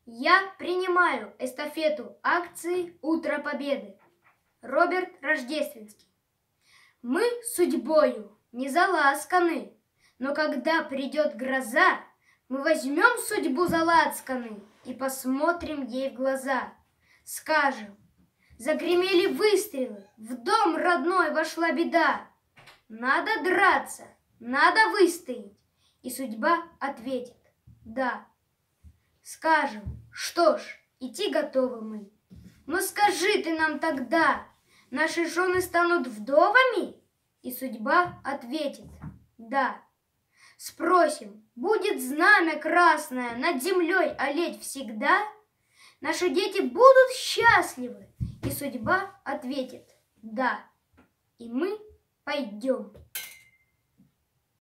Я принимаю эстафету акции «Утро Победы». Роберт Рождественский. Мы судьбою не заласканы, но когда придет гроза, мы возьмем судьбу за лацканы и посмотрим ей в глаза. Скажем: загремели выстрелы, в дом родной вошла беда. Надо драться, надо выстоять, и судьба ответит: да. Скажем: что ж, идти готовы мы. Но скажи ты нам тогда, наши жены станут вдовами? И судьба ответит: да. Спросим: будет знамя красное над землей олеть всегда? Наши дети будут счастливы? И судьба ответит: да. И мы пойдем.